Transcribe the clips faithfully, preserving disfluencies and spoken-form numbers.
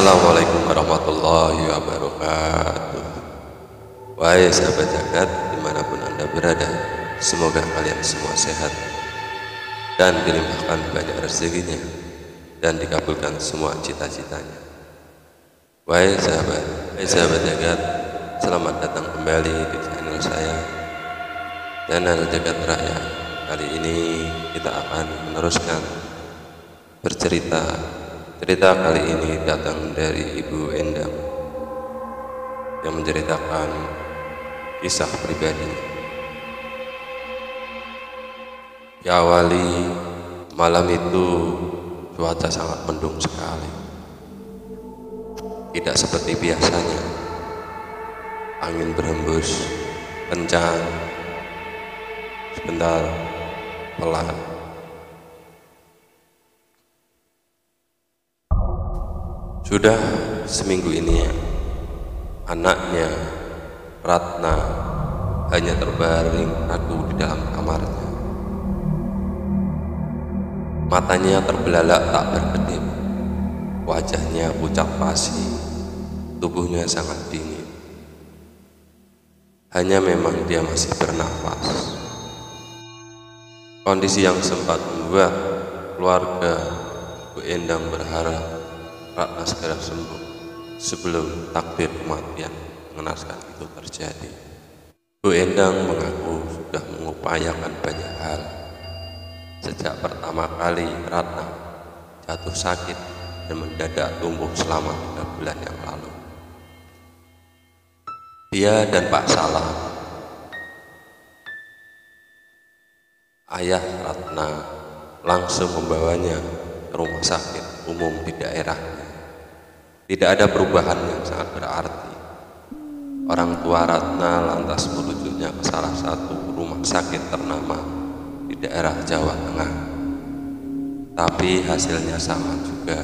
Assalamualaikum warahmatullahi wabarakatuh. Wahai sahabat zakat dimanapun anda berada, semoga kalian semua sehat dan dilimpahkan banyak rezekinya dan dikabulkan semua cita-citanya. Wahai sahabat, wahai sahabat zakat, selamat datang kembali di channel saya, channel Zakat Raya. Kali ini kita akan meneruskan bercerita. Cerita kali ini datang dari Ibu Endang yang menceritakan kisah pribadinya. Diawali malam itu cuaca sangat mendung sekali, tidak seperti biasanya. Angin berhembus kencang, sebentar pelan. Sudah seminggu ini anaknya Ratna hanya terbaring ragu di dalam kamarnya. Matanya terbelalak tak berkedip, wajahnya pucat pasi, tubuhnya sangat dingin. Hanya memang dia masih bernafas. Kondisi yang sempat membuat keluarga Bu Endang berharap Ratna segera sembuh sebelum takdir kematian mengenaskan itu terjadi. Bu Endang mengaku sudah mengupayakan banyak hal sejak pertama kali Ratna jatuh sakit dan mendadak tumbuh selama tiga bulan yang lalu. Dia dan Pak Salam, ayah Ratna, langsung membawanya ke rumah sakit umum di daerahnya. Tidak ada perubahan yang sangat berarti. Orang tua Ratna lantas merujuknya ke salah satu rumah sakit ternama di daerah Jawa Tengah. Tapi hasilnya sama juga.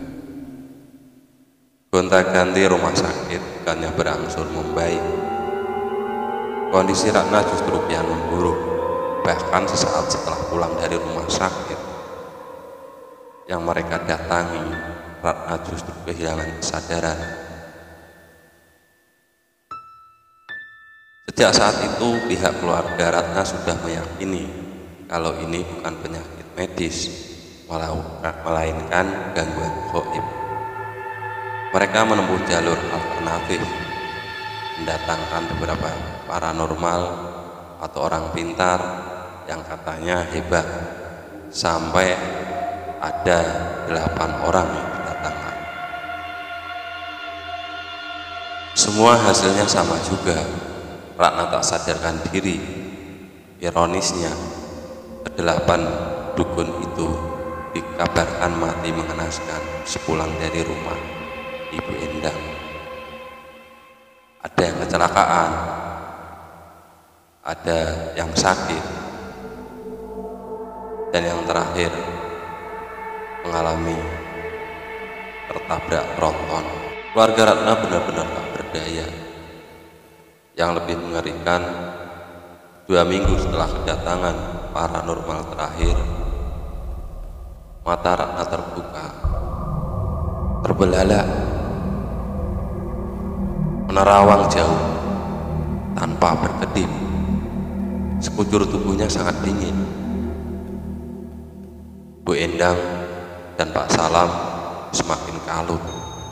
Gonta-ganti rumah sakit bukannya berangsur membaik. Kondisi Ratna justru kian memburuk. Bahkan sesaat setelah pulang dari rumah sakit yang mereka datangi, Ratna justru kehilangan kesadaran. Sejak saat itu pihak keluarga Ratna sudah meyakini kalau ini bukan penyakit medis, melainkan gangguan gaib. Mereka menempuh jalur alternatif, mendatangkan beberapa paranormal atau orang pintar yang katanya hebat, sampai ada delapan orang yang didatangkan. Semua hasilnya sama juga. Ratna tak sadarkan diri. Ironisnya, kedelapan dukun itu dikabarkan mati mengenaskan sepulang dari rumah Ibu Endang. Ada yang kecelakaan, ada yang sakit, dan yang terakhir mengalami tertabrak tronton. Keluarga Ratna benar-benar tak berdaya. Yang lebih mengerikan, dua minggu setelah kedatangan paranormal terakhir, mata Ratna terbuka, terbelalak, menerawang jauh, tanpa berkedip. Sekujur tubuhnya sangat dingin. Bu Endang dan Pak Salam semakin kalut,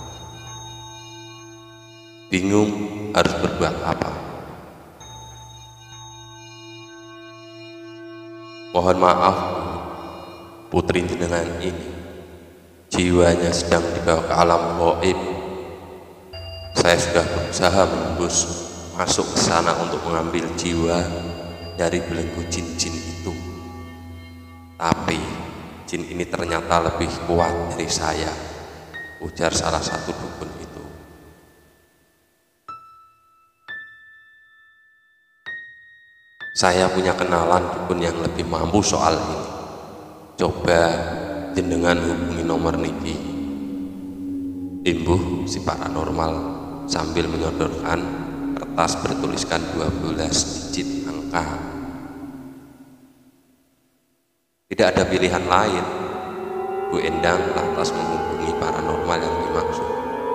bingung harus berbuat apa. Mohon maaf, putri jenengan ini jiwanya sedang dibawa ke alam gaib. Saya sudah berusaha menembus masuk ke sana untuk mengambil jiwa dari belenggu jin-jin itu, tapi jin ini ternyata lebih kuat dari saya, ujar salah satu dukun itu. Saya punya kenalan dukun yang lebih mampu soal ini. Coba jenengan hubungi nomor niki, imbuh si paranormal sambil menyodorkan kertas bertuliskan dua belas digit angka. Tidak ada pilihan lain. Bu Endang lantas menghubungi paranormal yang dimaksud.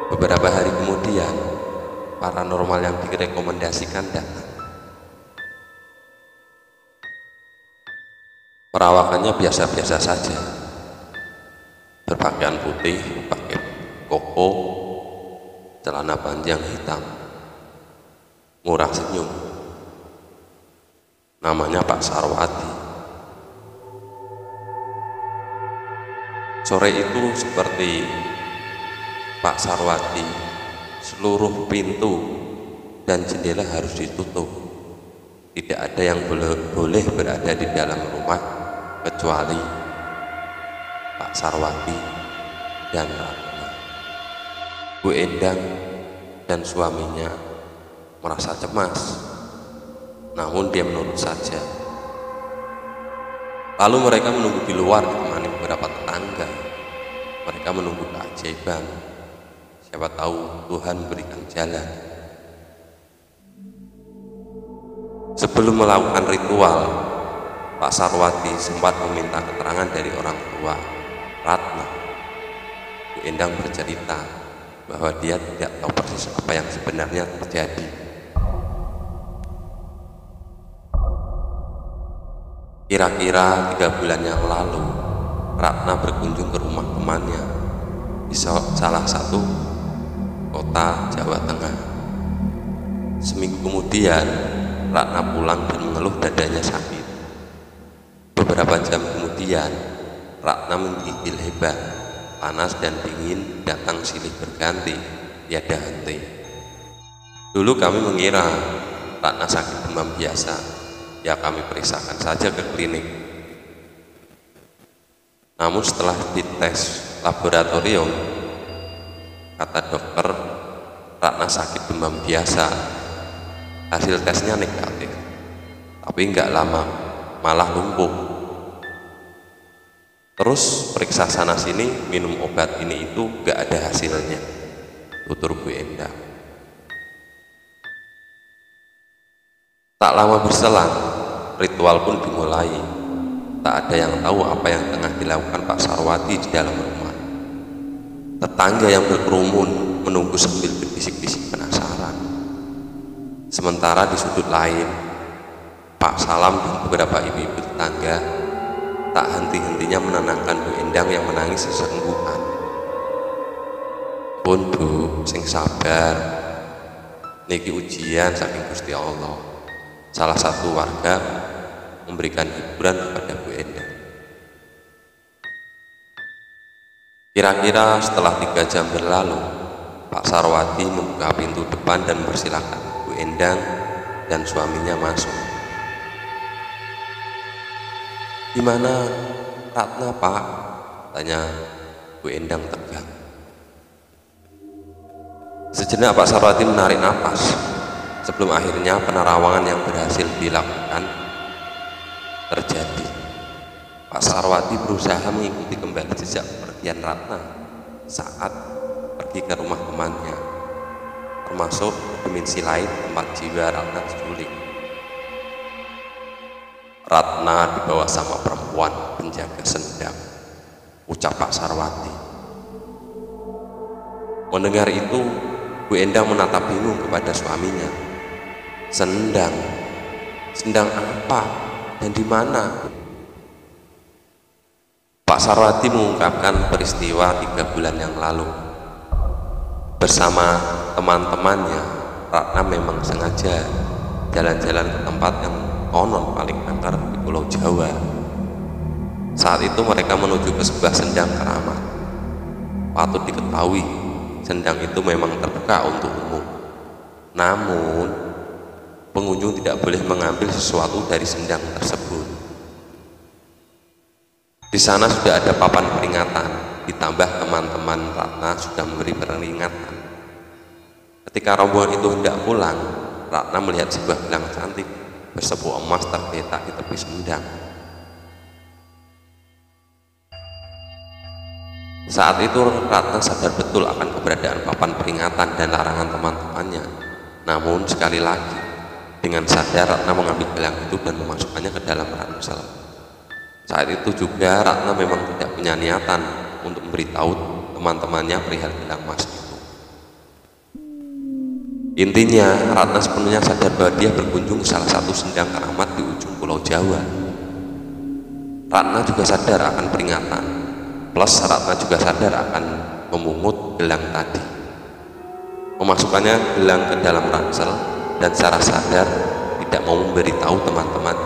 Beberapa hari kemudian, paranormal yang direkomendasikan datang. Perawakannya biasa-biasa saja, berpakaian putih, pakai koko, celana panjang hitam, murah senyum. Namanya Pak Sarwati. Sore itu seperti Pak Sarwati, seluruh pintu dan jendela harus ditutup. Tidak ada yang boleh, boleh berada di dalam rumah kecuali Pak Sarwati dan Ratna. Bu Endang dan suaminya merasa cemas, namun dia menurut saja. Lalu mereka menunggu di luar ditemani beberapa tetangga. Mereka menunggu keajaiban. Siapa tahu Tuhan memberikan jalan. Sebelum melakukan ritual, Pak Sarwati sempat meminta keterangan dari orang tua Ratna. Bu Endang bercerita bahwa dia tidak tahu persis apa yang sebenarnya terjadi. Kira-kira tiga bulan yang lalu, Ratna berkunjung ke rumah temannya di salah satu kota Jawa Tengah. Seminggu kemudian, Ratna pulang dan mengeluh dadanya sakit. Beberapa jam kemudian, Ratna menggigil hebat. Panas dan dingin datang silih berganti, tiada henti. Dulu kami mengira Ratna sakit demam biasa. Ya kami periksakan saja ke klinik. Namun setelah dites laboratorium, kata dokter, Ratna sakit demam biasa. Hasil tesnya negatif, tapi nggak lama malah lumpuh. Terus periksa sana sini, minum obat ini itu nggak ada hasilnya, tutur Bu Endang. Tak lama berselang, ritual pun dimulai. Tak ada yang tahu apa yang tengah dilakukan Pak Sarwati di dalam rumah. Tetangga yang berkerumun menunggu sambil berbisik-bisik penasaran. Sementara di sudut lain, Pak Salam dan beberapa ibu-ibu tetangga tak henti-hentinya menenangkan Bu Endang yang menangis sesenggukan. Pun Bu, sing sabar, niki ujian saking Gusti Allah. Salah satu warga memberikan hiburan kepada Bu Endang. Kira-kira setelah tiga jam berlalu, Pak Sarwati membuka pintu depan dan mempersilahkan Bu Endang dan suaminya masuk. "Di mana Ratna, Pak?" tanya Bu Endang tegang. Sejenak Pak Sarwati menarik napas sebelum akhirnya penerawangan yang berhasil dilakukan terjadi. Pak Sarwati berusaha mengikuti kembali jejak kepergian Ratna saat pergi ke rumah temannya, termasuk dimensi lain tempat jiwa Ratna diculik. Ratna dibawa sama perempuan penjaga sendang, ucap Pak Sarwati. Mendengar itu, Bu Endang menatap bingung kepada suaminya. Sendang, sendang apa dan di mana? Pak Sarwati mengungkapkan peristiwa tiga bulan yang lalu. Bersama teman-temannya, Ratna memang sengaja jalan-jalan ke tempat yang konon paling angker di Pulau Jawa. Saat itu mereka menuju ke sebuah sendang keramat. Patut diketahui, sendang itu memang terbuka untuk umum. Namun, pengunjung tidak boleh mengambil sesuatu dari sendang tersebut. Di sana sudah ada papan peringatan, ditambah teman-teman Ratna sudah memberi peringatan. Ketika rombongan itu hendak pulang, Ratna melihat sebuah gelang cantik bersebuah emas tergeletak di tepi sendang. Saat itu Ratna sadar betul akan keberadaan papan peringatan dan larangan teman-temannya. Namun sekali lagi, dengan sadar Ratna mengambil gelang itu dan memasukkannya ke dalam ransel. Saat itu juga Ratna memang tidak punya niatan untuk memberitahu teman-temannya perihal gelang emas itu. Intinya, Ratna sepenuhnya sadar bahwa dia berkunjung ke salah satu sendang keramat di ujung pulau Jawa. Ratna juga sadar akan peringatan, plus Ratna juga sadar akan memungut gelang tadi, memasukkannya gelang ke dalam ransel, dan secara sadar tidak mau memberitahu teman-teman.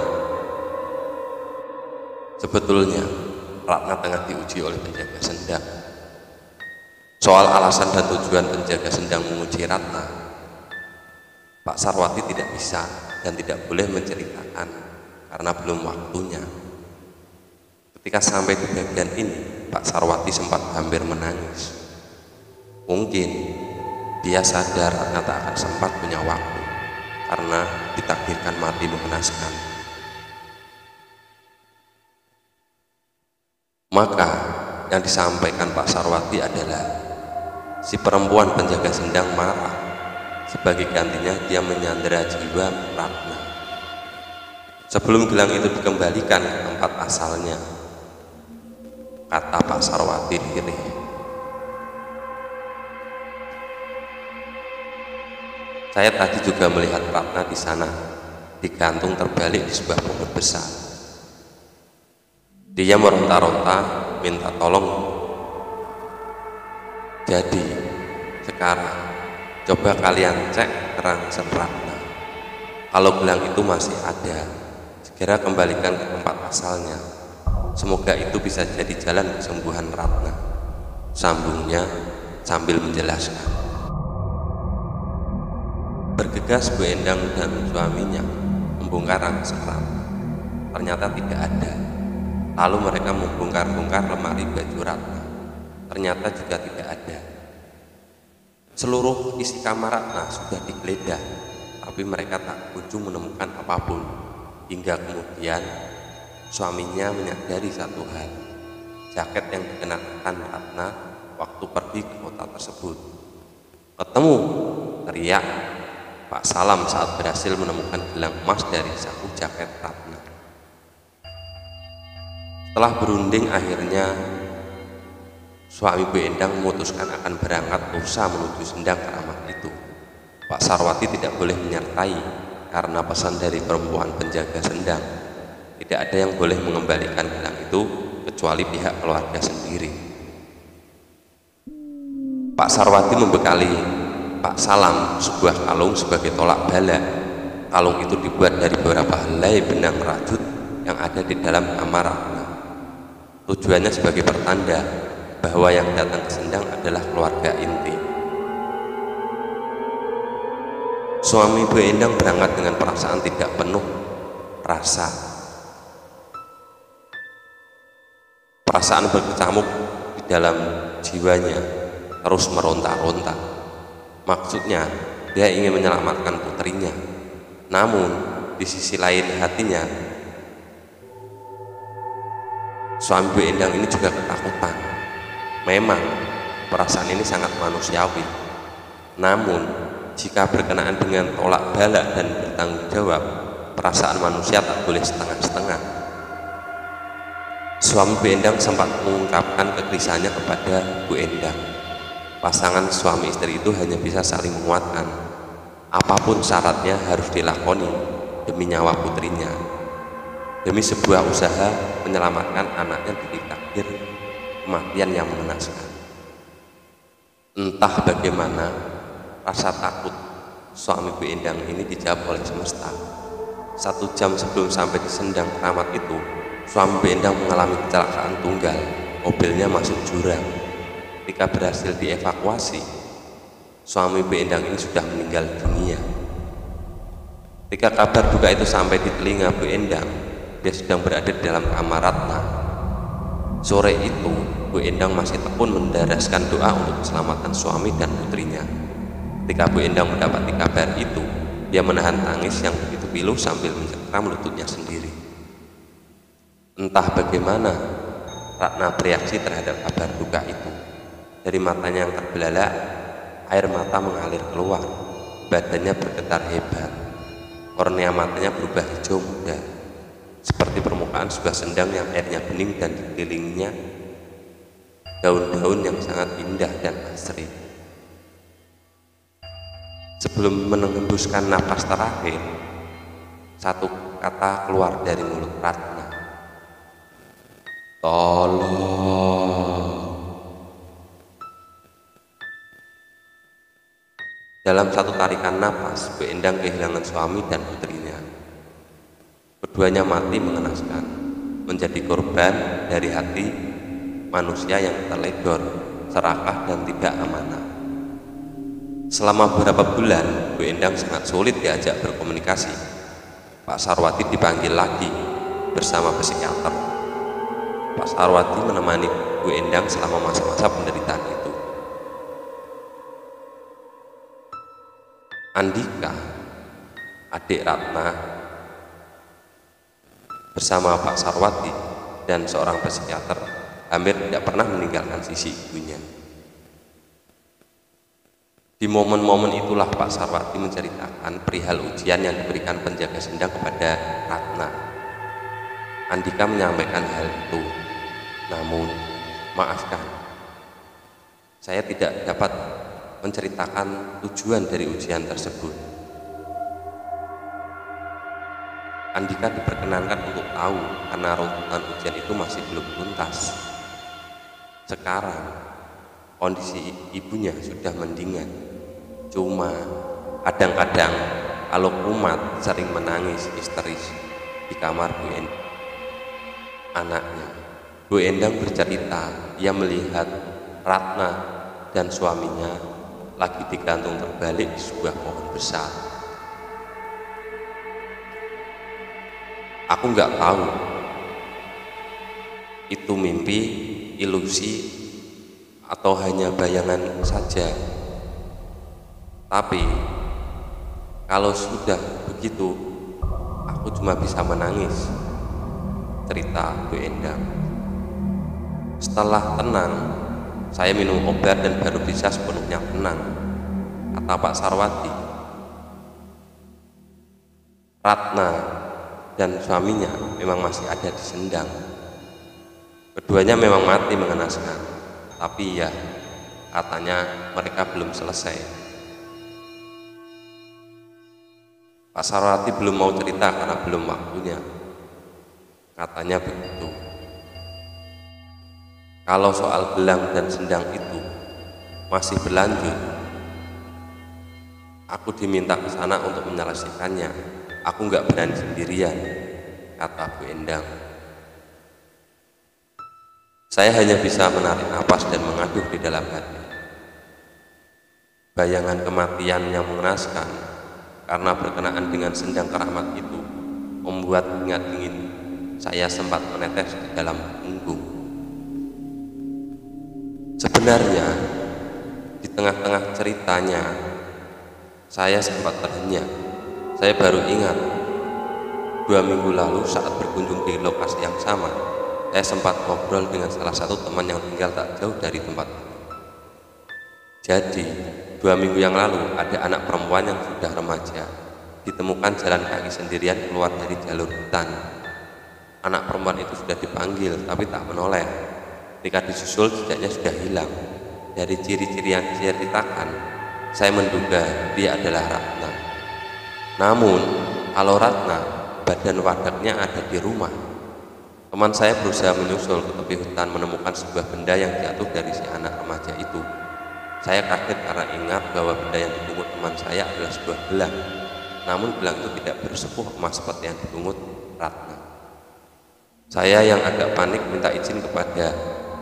Sebetulnya Ratna tengah diuji oleh penjaga sendang. Soal alasan dan tujuan penjaga sendang menguji Ratna, Pak Sarwati tidak bisa dan tidak boleh menceritakan karena belum waktunya. Ketika sampai di bagian ini, Pak Sarwati sempat hampir menangis. Mungkin dia sadar Ratna tak akan sempat punya waktu karena ditakdirkan mati mengenaskan. Maka yang disampaikan Pak Sarwati adalah si perempuan penjaga sendang marah. Sebagai gantinya dia menyandera jiwa Ratna. Sebelum gelang itu dikembalikan ke tempat asalnya, kata Pak Sarwati lirih, "Saya tadi juga melihat Ratna di sana, digantung terbalik di sebuah pohon besar. Dia meronta-ronta minta tolong. Jadi sekarang coba kalian cek ransel Ratna. Kalau gelang itu masih ada, segera kembalikan ke tempat asalnya. Semoga itu bisa jadi jalan kesembuhan Ratna," sambungnya sambil menjelaskan. Bergegas Bu Endang dan suaminya membongkar ransel Ratna. Ternyata tidak ada. Lalu mereka membongkar-bongkar lemari baju Ratna. Ternyata juga tidak ada. Seluruh isi kamar Ratna sudah digeledah, tapi mereka tak kunjung menemukan apapun. Hingga kemudian suaminya menyadari satu hal, jaket yang dikenakan Ratna waktu pergi ke kota tersebut. "Ketemu!" teriak Pak Salam saat berhasil menemukan gelang emas dari saku jaket Ratna. Setelah berunding, akhirnya suami Bu Endang memutuskan akan berangkat lusa menuju sendang keramat itu. Pak Sarwati tidak boleh menyertai karena pesan dari perempuan penjaga sendang. Tidak ada yang boleh mengembalikan gelang itu kecuali pihak keluarga sendiri. Pak Sarwati membekali Pak Salam sebuah kalung sebagai tolak bala. Kalung itu dibuat dari beberapa helai benang rajut yang ada di dalam kamar Ratna. Tujuannya sebagai pertanda bahwa yang datang ke sendang adalah keluarga inti. Suami Bu Endang berangkat dengan perasaan tidak penuh rasa. Perasaan berkecamuk di dalam jiwanya terus meronta-ronta. Maksudnya dia ingin menyelamatkan putrinya. Namun di sisi lain hatinya, suami Bu Endang ini juga ketakutan. Memang perasaan ini sangat manusiawi. Namun jika berkenaan dengan tolak bala dan bertanggung jawab, perasaan manusia tak boleh setengah-setengah. Suami Bu Endang sempat mengungkapkan kegelisahannya kepada Bu Endang. Pasangan suami istri itu hanya bisa saling menguatkan. Apapun syaratnya harus dilakoni demi nyawa putrinya, demi sebuah usaha menyelamatkan anaknya dari takdir kematian yang mengenaskan. Entah bagaimana rasa takut suami Bu Endang ini dijawab oleh semesta. Satu jam sebelum sampai di sendang keramat itu, suami Bu Endang mengalami kecelakaan tunggal. Mobilnya masuk jurang. Ketika berhasil dievakuasi, suami Bu Endang ini sudah meninggal dunia. Ketika kabar duka itu sampai di telinga Bu Endang, dia sedang berada di dalam kamar Ratna. Sore itu, Bu Endang masih tekun mendaraskan doa untuk keselamatan suami dan putrinya. Ketika Bu Endang mendapati kabar itu, dia menahan tangis yang begitu pilu sambil mencengkram lututnya sendiri. Entah bagaimana Ratna bereaksi terhadap kabar duka itu. Dari matanya yang terbelalak, air mata mengalir keluar. Badannya bergetar hebat. Kornea matanya berubah hijau muda, seperti permukaan sebuah sendang yang airnya bening dan dikelilinginya daun-daun yang sangat indah dan asri. Sebelum menembuskan napas terakhir, satu kata keluar dari mulut Ratna. Tolong. Dalam satu tarikan napas, Bu Endang kehilangan suami dan putrinya. Keduanya mati mengenaskan, menjadi korban dari hati manusia yang terledor, serakah dan tidak amanah. Selama beberapa bulan, Bu Endang sangat sulit diajak berkomunikasi. Pak Sarwati dipanggil lagi bersama psikiater. Pak Sarwati menemani Bu Endang selama masa-masa penderitaan itu. Andika, adik Ratna, bersama Pak Sarwati dan seorang psikiater hampir tidak pernah meninggalkan sisi ibunya. Di momen-momen itulah Pak Sarwati menceritakan perihal ujian yang diberikan penjaga sendang kepada Ratna. Andika menyampaikan hal itu, namun maafkan, saya tidak dapat menceritakan tujuan dari ujian tersebut. Andika diperkenankan untuk tahu karena runtutan ujian itu masih belum tuntas. Sekarang kondisi ibunya sudah mendingan, cuma kadang-kadang kalau kumat sering menangis histeris di kamar Bu Endang. Anaknya Bu Endang bercerita ia melihat Ratna dan suaminya lagi digantung terbalik di sebuah pohon besar. Aku nggak tahu itu mimpi, ilusi, atau hanya bayangan saja. Tapi kalau sudah begitu, aku cuma bisa menangis, cerita Bu Endang. Setelah tenang, saya minum obat dan baru bisa sepenuhnya tenang, kata Pak Sarwati. Ratna dan suaminya memang masih ada di sendang. Keduanya memang mati mengenaskan, tapi ya katanya mereka belum selesai. Pak Sarwati belum mau cerita karena belum waktunya, katanya begitu. Kalau soal gelang dan sendang itu masih berlanjut, aku diminta ke sana untuk menyelesaikannya. Aku nggak berani sendirian, kata Bu Endang. Saya hanya bisa menarik napas dan mengaduh di dalam hati. Bayangan kematian yang mengenaskan karena berkenaan dengan sendang keramat itu membuat keringat dingin saya sempat menetes di dalam punggung. Sebenarnya di tengah-tengah ceritanya saya sempat terhenyak. Saya baru ingat dua minggu lalu saat berkunjung di lokasi yang sama, saya sempat ngobrol dengan salah satu teman yang tinggal tak jauh dari tempat itu. Jadi dua minggu yang lalu ada anak perempuan yang sudah remaja ditemukan jalan kaki sendirian keluar dari jalur hutan. Anak perempuan itu sudah dipanggil tapi tak menoleh. Ketika disusul jejaknya sudah hilang. Dari ciri-ciri yang diceritakan, saya menduga dia adalah Ratna. Namun kalau Ratna, badan wadaknya ada di rumah. Teman saya berusaha menyusul ke tepi hutan menemukan sebuah benda yang jatuh dari si anak remaja itu. Saya kaget karena ingat bahwa benda yang dipungut teman saya adalah sebuah gelang. Namun gelang itu tidak bersepuh emas seperti yang dipungut Ratna. Saya yang agak panik minta izin kepada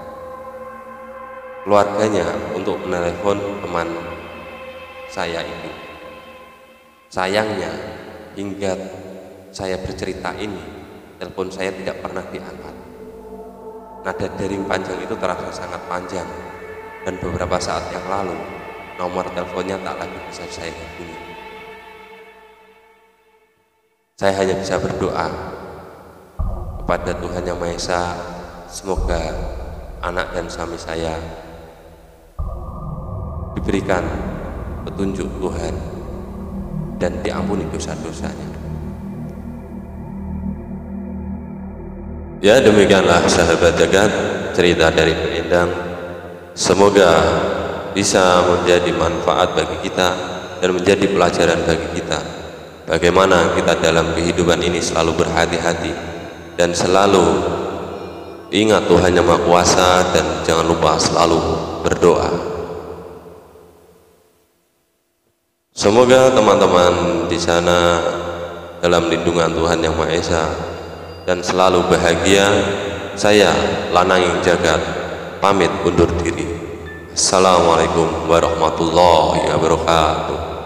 keluarganya untuk menelepon teman saya itu. Sayangnya hingga saya bercerita ini, telepon saya tidak pernah diangkat. Nada dering panjang itu terasa sangat panjang, dan beberapa saat yang lalu nomor teleponnya tak lagi bisa saya hubungi. Saya hanya bisa berdoa kepada Tuhan Yang Maha Esa, semoga anak dan suami saya diberikan petunjuk Tuhan dan diampuni dosa-dosanya. Ya, demikianlah sahabat jagat cerita dari Bu Endang. Semoga bisa menjadi manfaat bagi kita dan menjadi pelajaran bagi kita bagaimana kita dalam kehidupan ini selalu berhati-hati dan selalu ingat Tuhan Yang Maha Kuasa, dan jangan lupa selalu berdoa. Semoga teman-teman di sana dalam lindungan Tuhan Yang Maha Esa dan selalu bahagia. Saya Lananging Jagat pamit undur diri. Assalamualaikum warahmatullahi wabarakatuh.